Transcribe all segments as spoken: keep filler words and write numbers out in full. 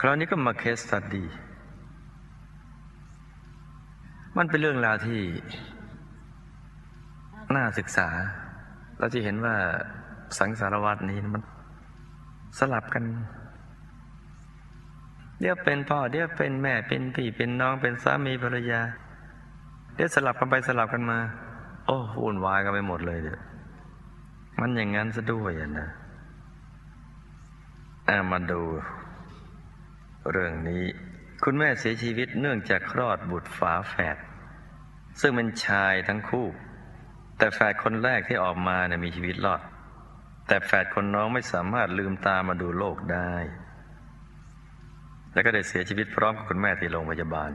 คราวนี้ก็มาเคสสตัดดี้มันเป็นเรื่องราวที่น่าศึกษาเราจะเห็นว่าสังสารวัฏนี้มันสลับกันเดี๋ยวเป็นพ่อเดี๋ยวเป็นแม่เป็นพี่เป็นน้องเป็นสามีภรรยาเดี๋ยวสลับกันไปสลับกันมาโอ้วุ่นวายกันไปหมดเลยเดี๋ยวมันอย่างนั้นซะด้วยนะอ่ะมาดูเรื่องนี้คุณแม่เสียชีวิตเนื่องจากคลอดบุตรฝาแฝดซึ่งเป็นชายทั้งคู่แต่แฝดคนแรกที่ออกมาเนี่ยมีชีวิตรอดแต่แฝดคนน้องไม่สามารถลืมตามาดูโลกได้แล้วก็ได้เสียชีวิตพร้อมกับคุณแม่ที่โรงพยาบาล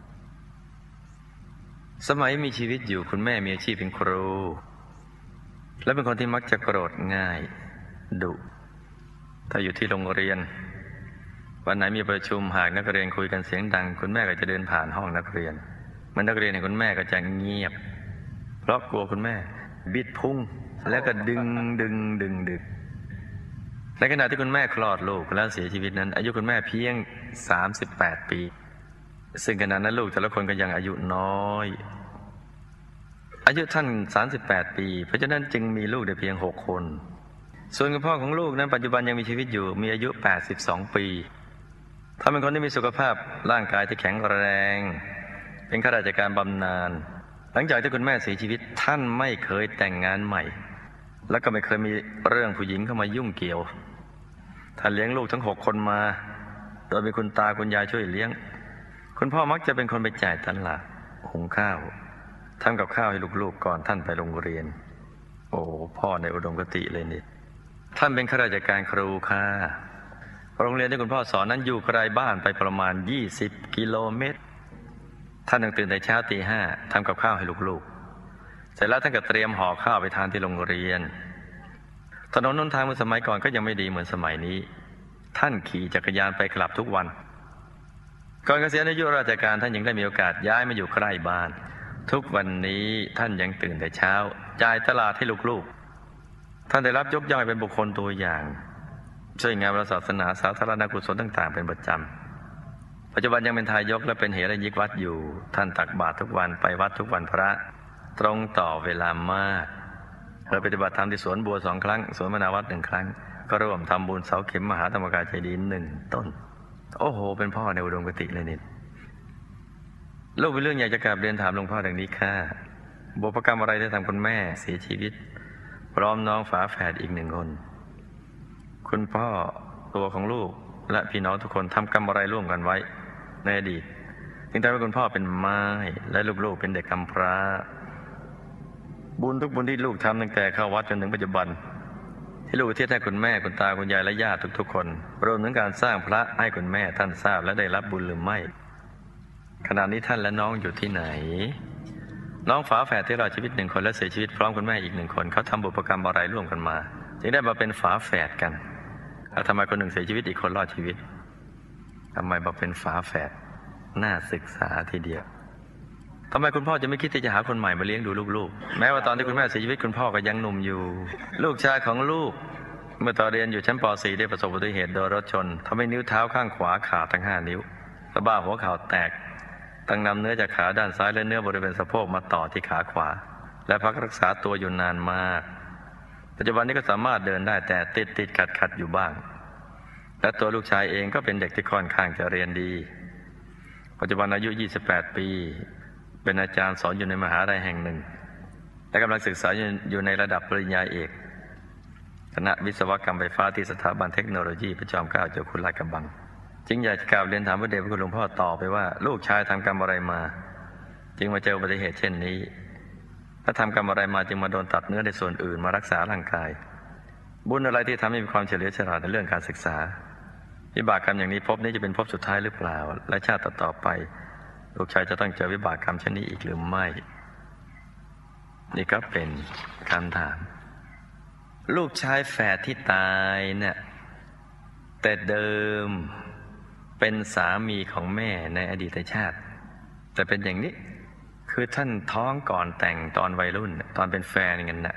สมัยมีชีวิตอยู่คุณแม่มีอาชีพเป็นครูและเป็นคนที่มักจะโกรธง่ายดุถ้าอยู่ที่โรงเรียนวันไหนมีประชุมหากนักเรียนคุยกันเสียงดังคุณแม่ก็จะเดินผ่านห้องนักเรียนมันนักเรียนเห็นคุณแม่ก็จะเงียบเพราะกลัวคุณแม่บิดพุงแล้วก็ดึงดึงดึงดึงในขณะที่คุณแม่คลอดลูกแล้วเสียชีวิตนั้นอายุคุณแม่เพียงสามสิบแปดปีซึ่งขณะนั้นลูกแต่ละคนก็ยังอายุน้อยอายุท่านสามสิบแปดปีเพราะฉะนั้นจึงมีลูกได้เพียงหกคนส่วนคุณพ่อของลูกนั้นปัจจุบันยังมีชีวิตอยู่มีอายุแปดสิบสองปีถ้าเป็นคนที่มีสุขภาพร่างกายที่แข็งแรงเป็นข้าราชการบำนาญหลังจากที่คุณแม่เสียชีวิตท่านไม่เคยแต่งงานใหม่แล้วก็ไม่เคยมีเรื่องผู้หญิงเข้ามายุ่งเกี่ยวท่านเลี้ยงลูกทั้งหกคนมาโดยมีคุณตาคุณยายช่วยเลี้ยงคุณพ่อมักจะเป็นคนไปจ่ายตลาดหุงข้าวทำกับข้าวให้ลูกๆก่อนท่านไปโรงเรียนโอ้พ่อในอุดมคติเลยนี่ท่านเป็นข้าราชการครูค่ะโรงเรียนที่คุณพ่อสอนนั้นอยู่ไกลบ้านไปประมาณยี่สิบกิโลเมตรท่านต้องตื่นแต่เช้าตีห้าทำกับข้าวให้ลูกๆเสร็จแล้วท่านก็เตรียมห่อข้าวไปทานที่โรงเรียนถนนหนทางเมื่อสมัยก่อนก็ยังไม่ดีเหมือนสมัยนี้ท่านขี่จักรยานไปกลับทุกวันก่อนเกษียณอายุราชการท่านยังได้มีโอกาสย้ายมาอยู่ใกล้บ้านทุกวันนี้ท่านยังตื่นแต่เช้าจ่ายตลาดให้ลูกๆท่านได้รับยกย่องเป็นบุคคลตัวอย่างช่วยงานศาสนาสาธารณกุศลต่างๆเป็นประจำปัจจุบันยังเป็นทายกและเป็นเหรัญญิกวัดอยู่ท่านตักบาตรทุกวันไปวัดทุกวันพระตรงต่อเวลามากเราปฏิบัติธรรมที่สวนบัวสองครั้งสวนมนาวัดหนึ่งครั้งก็ร่วมทำบุญเสาเข็มมหาธรรมกายเจดีย์หนึ่งต้นโอ้โหเป็นพ่อในอุดมคติเลยนี่ลูกเป็นเรื่องอยากจะกราบเรียนถามหลวงพ่อดังนี้ค่ะบุพกรรมอะไรได้ทำคุณแม่เสียชีวิตพร้อมน้องฝาแฝดอีกหนึ่งคนคุณพ่อตัวของลูกและพี่น้องทุกคนทำกรรมอะไรร่วมกันไว้ในอดีตจึงทำให้คุณพ่อเป็นไม้และลูกๆเป็นเด็กกำพร้าบุญทุกบุญที่ลูกทำตั้งแต่เข้าวัดจนถึงปัจจุบันที่ลูกอุทิศให้คุณแม่คุณตาคุณยายและญาติทุกๆคนรวมถึงการสร้างพระให้คุณแม่ท่านทราบและได้รับบุญหรือไม่ขณะนี้ท่านและน้องอยู่ที่ไหนน้องฝาแฝดที่รอดชีวิตหนึ่งคนและเสียชีวิตพร้อมคุณแม่อีกหนึ่งคนเขาทำบุพกรรมอะไรร่วมกันมาจึงได้มาเป็นฝาแฝดกันแล้วทำไมคนหนึ่งเสียชีวิตอีกคนรอดชีวิตทำไมมาเป็นฝาแฝดน่าศึกษาทีเดียวทำไมคุณพ่อจะไม่คิดที่จะหาคนใหม่มาเลี้ยงดูลูกๆแม้ว่าตอนที่คุณแม่เสียชีวิตคุณพ่อก็ยังหนุ่มอยู่ลูกชายของลูกเมื่อตอนเรียนอยู่ชั้นป .สี่ ได้ประสบอุบัติเหตุโดยรถชนทำให้นิ้วเท้าข้างขวาขาดทั้งห้านิ้วสะบ้าหัวเข่าแตกต้องนำเนื้อจากขาด้านซ้ายและเนื้อบริเวณสะโพกมาต่อที่ขาขวาและพักรักษาตัวอยู่นานมากปัจจุบันนี้ก็สามารถเดินได้แต่ติดติดขัดขัดอยู่บ้างและตัวลูกชายเองก็เป็นเด็กที่ค่อนข้างจะเรียนดีปัจจุบันอายุยี่สิบแปดปีเป็นอาจารย์สอนอยู่ในมหาวิทยาลัยแห่งหนึ่งและกำลังศึกษาอยู่ในระดับปริญญาเอกคณะวิศวกรรมไฟฟ้าที่สถาบันเทคโนโลยีพระจอมเกล้าเจ้าคุณลาดกระบังจึงอยากจะกราบเรียนถามพระเดชพระคุณหลวงพ่อต่อไปว่าลูกชายทำกรรมอะไรมาจึงมาเจออุบัติเหตุเช่นนี้และทำกรรมอะไรมาจึงมาโดนตัดเนื้อในส่วนอื่นมารักษาร่างกายบุญอะไรที่ทำให้มีความเฉลียวฉลาดในเรื่องการศึกษาวิบากกรรมอย่างนี้ภพนี้จะเป็นภพสุดท้ายหรือเปล่าและชาติต่อไปลูกชายจะต้องเจอวิบากกรรมเช่นนี้อีกหรือไม่นี่ก็เป็นคำถามลูกชายแฝดที่ตายเนี่ยแต่เดิมเป็นสามีของแม่ในอดีตชาติแต่เป็นอย่างนี้คือท่านท้องก่อนแต่งตอนวัยรุ่นตอนเป็นแฟนกันน่ะ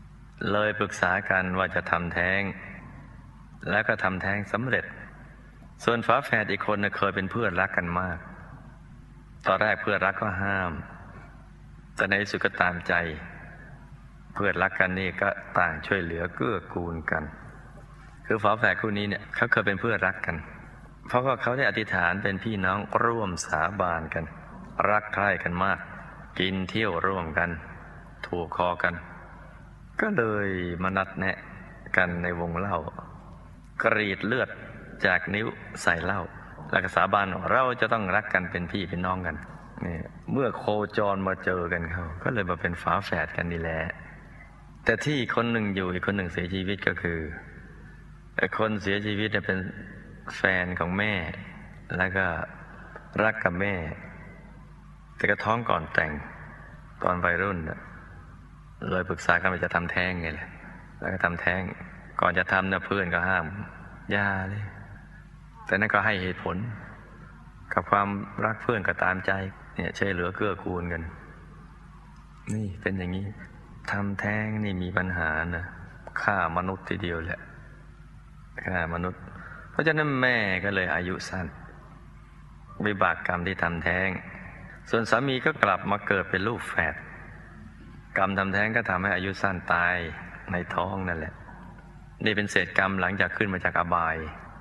เลยปรึกษากันว่าจะทำแท้งแล้วก็ทำแท้งสำเร็จส่วนฝาแฝดอีกคนเคยเป็นเพื่อนรักกันมากตอนแรกเพื่อนรักก็ห้ามแต่ในที่สุดก็ตามใจเพื่อนรักกันนี่ก็ต่างช่วยเหลือเกื้อกูลกันคือฝาแฝดคู่นี้เนี่ยเขาเคยเป็นเพื่อนรักกันเพราะว่าเขาได้อธิษฐานเป็นพี่น้องร่วมสาบานกันรักใคร่กันมากกินเที่ยวร่วมกันถูกคอกันก็เลยมานัดแนะกันในวงเล่ากรีดเลือดจากนิ้วใส่เหล้าแล้วก็สาบานเราจะต้องรักกันเป็นพี่เป็นน้องกันนี่เมื่อโคจรมาเจอกันเขาก็เลยมาเป็นฝาแฝดกันนี่แหละแต่ที่คนหนึ่งอยู่อีกคนหนึ่งเสียชีวิตก็คือคนเสียชีวิตเป็นแฟนของแม่แล้วก็รักกับแม่แต่ก็ท้องก่อนแต่งตอนวัยรุ่นเลยปรึกษากันว่าจะทำแท้งไงแหละแล้วก็ทำแท้งก่อนจะทำเนี่ยเพื่อนก็ห้ามอย่าเลยแต่นั่นก็ให้เหตุผลกับความรักเพื่อนก็ตามใจเนี่ยช่วยเหลือเกื้อกูลกันนี่เป็นอย่างนี้ทำแท้งนี่มีปัญหานะฆ่ามนุษย์ทีเดียวแหละฆ่ามนุษย์เพราะฉะนั้นแม่ก็เลยอายุสั้นวิบากกรรมที่ทำแท้งส่วนสามีก็กลับมาเกิดเป็นลูกแฝดกรรมทำแท้งก็ทำให้อายุสั้นตายในท้องนั่นแหละนี่เป็นเศษกรรมหลังจากขึ้นมาจากอบาย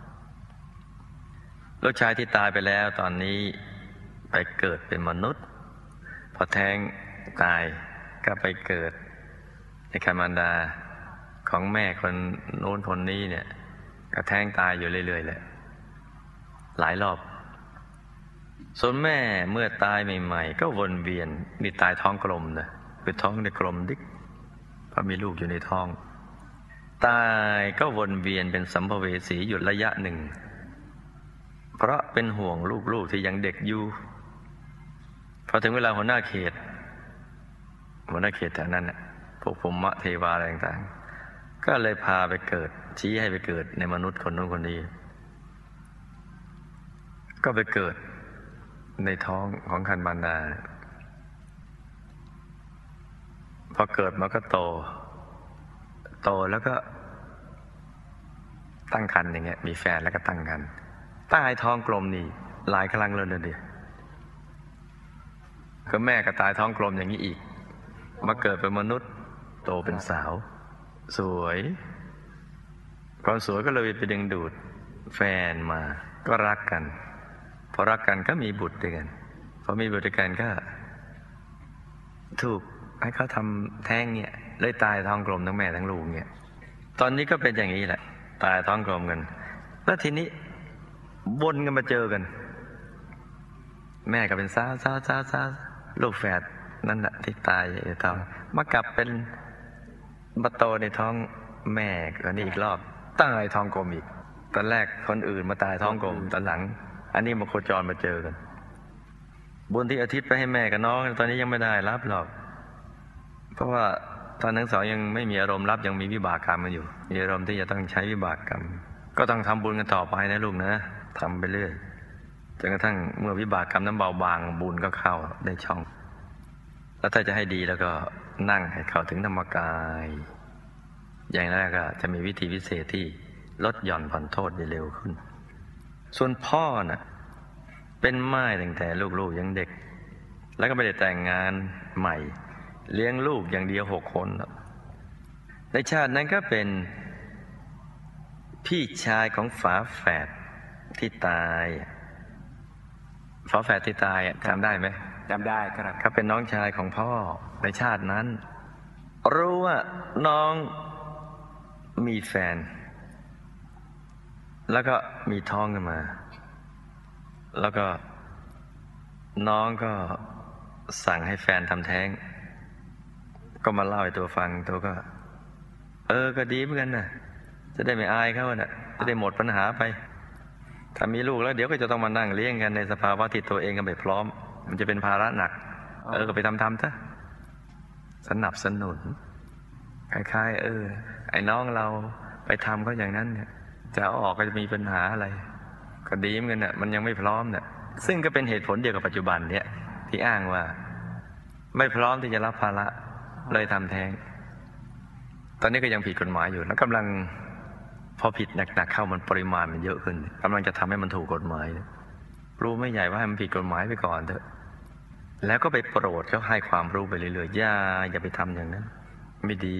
ลูกชายที่ตายไปแล้วตอนนี้ไปเกิดเป็นมนุษย์พอแท้งตายก็ไปเกิดในคันมารดาของแม่คนโน้นคนนี้เนี่ยก็แท้งตายอยู่เรื่อยๆแหละหลายรอบส่วนแม่เมื่อตายใหม่ๆก็วนเวียนนี่ตายท้องกลมนะคือท้องในกลมดิ๊กเพราะมีลูกอยู่ในท้องตายก็วนเวียนเป็นสัมภเวสีอยู่ระยะหนึ่งเพราะเป็นห่วงลูกๆที่ยังเด็กอยู่พอถึงเวลาหัวหน้าเขตหัวหน้าเขตแถวนั้นน่ะพวกพรหมเทวาอะไรต่างๆก็เลยพาไปเกิดชี้ให้ไปเกิดในมนุษย์คนนู้นคนนี้ก็ไปเกิดในท้องของคันมารดาพอเกิดมาก็โตโตแล้วก็ตั้งครรภ์อย่างเงี้ยมีแฟนแล้วก็ตั้งครรภ์ใต้ท้องกลมนี่หลายครั้งเลยเดียวก็แม่ก็ตายท้องกลมอย่างนี้อีกมาเกิดเป็นมนุษย์โตเป็นสาวสวยความสวยก็เลยไปดึงดูดแฟนมาก็รักกันพอรักกันก็มีบุตรด้วยกันพอมีบุตรด้วยกันก็ถูกให้เขาทำแท้งเนี่ยเลยตายท้องกลมทั้งแม่ทั้งลูกเนี่ยตอนนี้ก็เป็นอย่างนี้แหละตายท้องกลมกันแล้วทีนี้วนกันมาเจอกันแม่ก็เป็นสาวสาวสาวสาวลูกแฝดนั่นแหละที่ตายในท้องมากลับเป็นมาโตในท้องแม่ก็นี่อีกรอบตายท้องกลมอีกตอนแรกคนอื่นมาตายท้องกลมตอนหลังอันนี้มาโคจรมาเจอกันบุญที่อาทิตย์ไปให้แม่กับน้องตอนนี้ยังไม่ได้รับหรอกเพราะว่าตอนทั้งสองยังไม่มีอารมณ์รับยังมีวิบากกรรมมาอยู่มีอารมณ์ที่จะต้องใช้วิบากกรรมก็ต้องทำบุญกันต่อไปนะลูกนะทำไปเรื่อยจนกระทั่งเมื่อวิบากกรรมนั้นเบาบางบุญก็เข้าได้ช่องแล้วถ้าจะให้ดีแล้วก็นั่งให้เข้าถึงธรรมกายอย่างแรกก็จะมีวิธีพิเศษที่ลดหย่อนผ่อนโทษได้เร็วขึ้นส่วนพ่อน่ะเป็นม่ายตั้งแต่ลูกๆยังเด็กแล้วก็ไม่ได้แต่งงานใหม่เลี้ยงลูกอย่างเดียวหกคนในชาตินั้นก็เป็นพี่ชายของฝาแฝดที่ตายฝาแฝดที่ตายจำได้ไหมจำได้ครับเขาเป็นน้องชายของพ่อในชาตินั้นรู้ว่าน้องมีแฟนแล้วก็มีท้องขึ้นมาแล้วก็น้องก็สั่งให้แฟนทำแท้งก็มาเล่าให้ตัวฟังตัวก็เออก็ดีเหมือนกันนะจะได้ไม่อายเขาน่ะจะได้หมดปัญหาไปถ้ามีลูกแล้วเดี๋ยวก็จะต้องมานั่งเลี้ยงกันในสภาวะที่ตัวเองก็ไม่พร้อมมันจะเป็นภาระหนักเออก็ไปทำทำซะสนับสนุนคล้ายๆเออไอ้น้องเราไปทำเขาอย่างนั้นเนี่ยจะเอาออกก็จะมีปัญหาอะไรก็ดีเหมือนกันน่ะมันยังไม่พร้อมเนี่ยซึ่งก็เป็นเหตุผลเดียวกับปัจจุบันเนี่ยที่อ้างว่าไม่พร้อมที่จะรับภาระเลยทำแท้งตอนนี้ก็ยังผิดกฎหมายอยู่แล้วกำลังพอผิดหนักๆเข้ามันปริมาณมันเยอะขึ้นกำลังจะทำให้มันถูกกฎหมายรู้ไม่ใหญ่ว่าให้มันผิดกฎหมายไปก่อนเถอะแล้วก็ไปโปรดเขาให้ความรู้ไปเรื่อยๆอย่าอย่าไปทำอย่างนั้นไม่ดี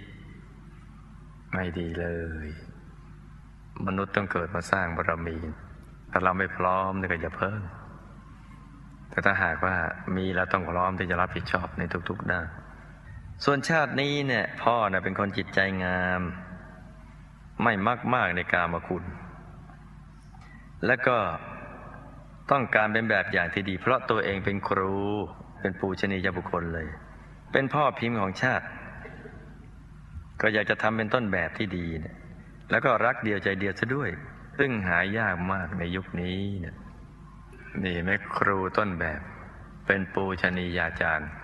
ไม่ดีเลยมนุษย์ต้องเกิดมาสร้างบารมีถ้าเราไม่พร้อมนี่ก็อย่าเพิ่งแต่ถ้าหากว่ามีแล้วต้องพร้อมที่จะรับผิดชอบในทุกๆด้านส่วนชาตินี้เนี่ยพ่อเนี่ยเป็นคนจิตใจงามไม่มากมากในกามคุณและก็ต้องการเป็นแบบอย่างที่ดีเพราะตัวเองเป็นครูเป็นปูชนียบุคคลเลยเป็นพ่อพิมพ์ของชาติก็อยากจะทำเป็นต้นแบบที่ดีเนี่ยแล้วก็รักเดียวใจเดียวซะด้วยซึ่งหายากมากในยุคนี้เนี่ยนี่แม่ครูต้นแบบเป็นปูชนียาจารย์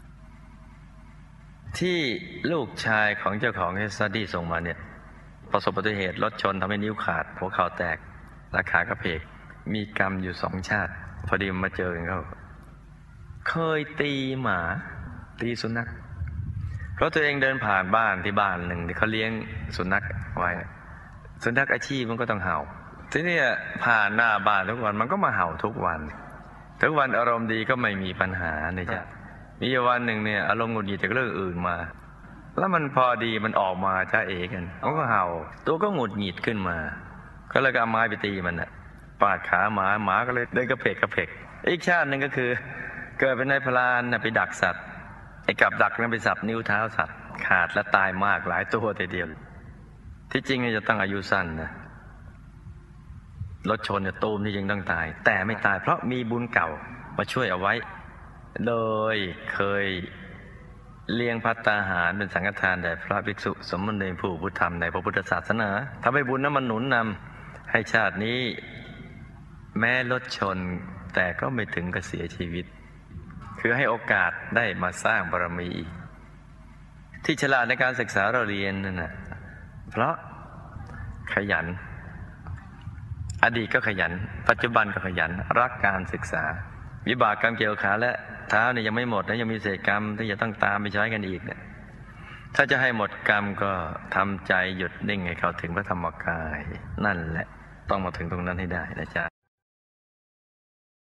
ที่ลูกชายของเจ้าของเคสสตี้ส่งมาเนี่ยประสบอุบัติเหตุรถชนทำให้นิ้วขาดหัวเข่าแตกและขากระเพกมีกรรมอยู่สองชาติพอดีมาเจอกันเขาเคยตีหมาตีสุนัขเพราะตัวเองเดินผ่านบ้านที่บ้านหนึ่งที่เขาเลี้ยงสุนัขไว้สุนัขอาชีพมันก็ต้องเห่าทีนี้ผ่านหน้าบ้านทุกวันมันก็มาเห่าทุกวันทุกวันอารมณ์ดีก็ไม่มีปัญหาเนี่ยจ้ะมีวันหนึ่งเนี่ยอารมณ์หงุดหงิดจากเรื่องอื่นมาแล้วมันพอดีมันออกมาจ้าเอกันมันก็เห่าตัวก็หงุดหงิดขึ้นมาก็เลยเอาไม้ไปตีมันน่ะปาดขาหมาหมาก็เลยเดินกระเพกกระเพกอีกชาติหนึ่งก็คือเกิดเป็นนายพรานน่ะไปดักสัตว์ไอ้กับดักนั้นไปสับนิ้วเท้าสัตว์ขาดและตายมากหลายตัวทีเดียวที่จริงเนี่ยจะต้องอายุสั้นนะรถชนเนี่ยตูมที่จริงต้องตายแต่ไม่ตายเพราะมีบุญเก่ามาช่วยเอาไว้โดยเคยเลี้ยงภัตตาหารเป็นสังฆทานแด่พระภิกษุสมณเณรผู้พุทธธรรมในพระพุทธศาสนาทำให้บุญนั้นมันหนุนนำให้ชาตินี้แม้รถชนแต่ก็ไม่ถึงกับเสียชีวิตคือให้โอกาสได้มาสร้างบารมีที่ฉลาดในการศึกษาเราเรียนนั่นนะเพราะขยันอดีตก็ขยันปัจจุบันก็ขยันรักการศึกษาวิบากกรรมเกี่ยวขาและเท้าเนี่ยยังไม่หมดนะยังมีเศษกรรมที่จะต้องตามไปใช้กันอีกเนี่ยถ้าจะให้หมดกรรมก็ทำใจหยุดนิ่งให้เข้าถึงพระธรรมกายนั่นแหละต้องมาถึงตรงนั้นให้ได้นะจ๊ะ